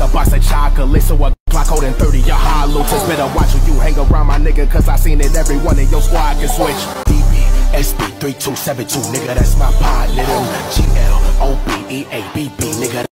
a box of chocolate, so a Glock holding 30 your hollow. Just better watch who you hang around, my nigga, cause I seen it every one in your squad can switch. DB, SB, 3272, nigga, that's my pod, little GL, OB, EA, BB, nigga.